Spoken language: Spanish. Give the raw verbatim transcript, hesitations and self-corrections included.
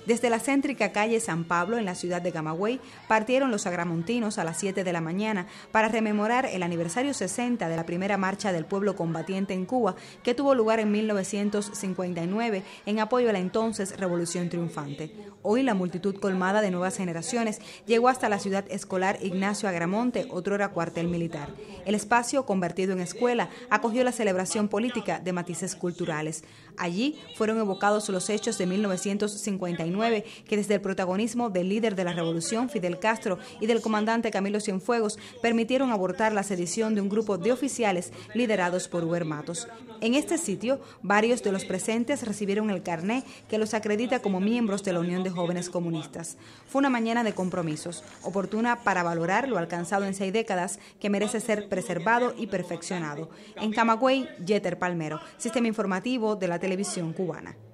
Desde la céntrica calle San Pablo, en la ciudad de Camagüey, partieron los agramontinos a las siete de la mañana para rememorar el aniversario sesenta de la primera marcha del pueblo combatiente en Cuba, que tuvo lugar en mil novecientos cincuenta y nueve en apoyo a la entonces Revolución Triunfante. Hoy la multitud colmada de nuevas generaciones llegó hasta la ciudad escolar Ignacio Agramonte, otrora cuartel militar. El espacio, convertido en escuela, acogió la celebración política de matices culturales. Allí fueron evocados los hechos de mil novecientos cincuenta y nueve que desde el protagonismo del líder de la revolución, Fidel Castro, y del comandante Camilo Cienfuegos, permitieron abortar la sedición de un grupo de oficiales liderados por Huber Matos. En este sitio, varios de los presentes recibieron el carné que los acredita como miembros de la Unión de Jóvenes Comunistas. Fue una mañana de compromisos, oportuna para valorar lo alcanzado en seis décadas que merece ser preservado y perfeccionado. En Camagüey, Yeter Palmero, Sistema Informativo de la Televisión Cubana.